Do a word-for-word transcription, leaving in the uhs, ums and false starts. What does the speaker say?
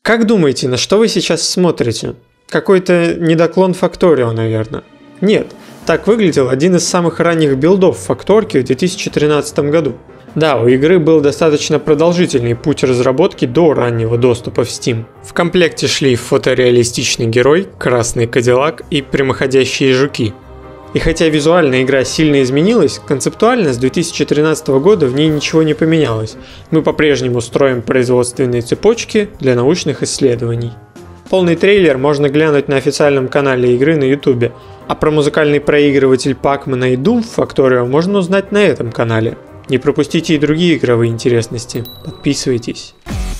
Как думаете, на что вы сейчас смотрите? Какой-то недоклон Factorio, наверное. Нет, так выглядел один из самых ранних билдов Факторки в две тысячи тринадцатом году. Да, у игры был достаточно продолжительный путь разработки до раннего доступа в Steam. В комплекте шли фотореалистичный герой, красный кадиллак и прямоходящие жуки. И хотя визуально игра сильно изменилась, концептуально с две тысячи тринадцатого года в ней ничего не поменялось. Мы по-прежнему строим производственные цепочки для научных исследований. Полный трейлер можно глянуть на официальном канале игры на YouTube, а про музыкальный проигрыватель Pac-Man и Doom Factorio можно узнать на этом канале. Не пропустите и другие игровые интересности. Подписывайтесь.